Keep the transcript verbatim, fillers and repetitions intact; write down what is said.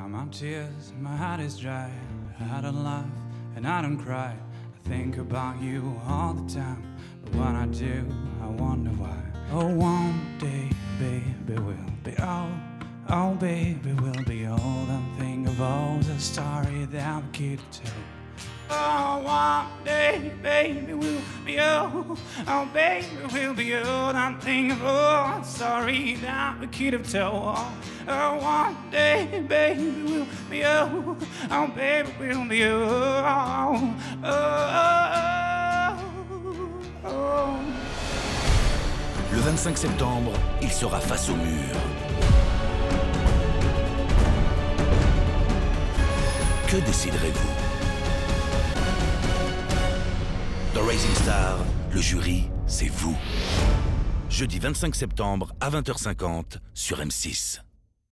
Dry my tears, my heart is dry. I don't laugh and I don't cry. I think about you all the time, but when I do, I wonder why. Oh, one day, baby, we'll be old. Oh, baby, we'll be old and think of all the story that we could tell. Oh, one day, baby, we'll be old. Oh, baby, we'll be old and think of all the story that we could have told. Oh, one day, baby, we'll be old. Oh, baby, we'll be old. Oh, oh, oh, oh. Le vingt-cinq septembre, il sera face au mur. Que déciderez-vous? The Rising Star, le jury, c'est vous. Jeudi vingt-cinq septembre à vingt heures cinquante sur M six.